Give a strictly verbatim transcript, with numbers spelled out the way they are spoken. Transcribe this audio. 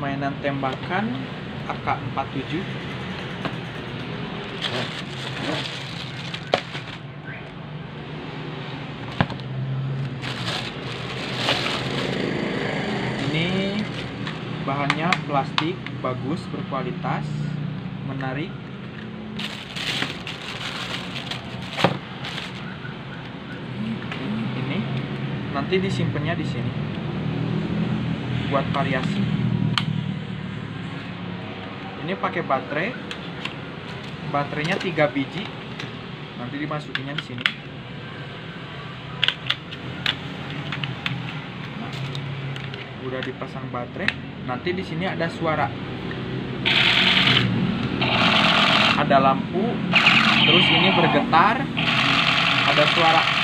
mainan tembakan A K empat tujuh. Ini bahannya plastik, bagus, berkualitas, menarik. Ini nanti disimpannya di sini buat variasi. Ini pakai baterai, baterainya tiga biji, nanti dimasukinnya di sini. Nah, udah dipasang baterai, nanti di sini ada suara, ada lampu, terus ini bergetar, ada suara.